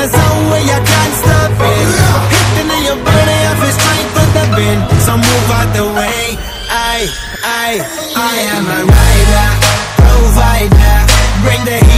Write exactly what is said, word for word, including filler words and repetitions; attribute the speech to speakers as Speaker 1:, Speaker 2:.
Speaker 1: a zone where you can't stop it. Hitting in your body, I feel strength to the bin. So move out the way. I, I, I am a rider, provider. Bring the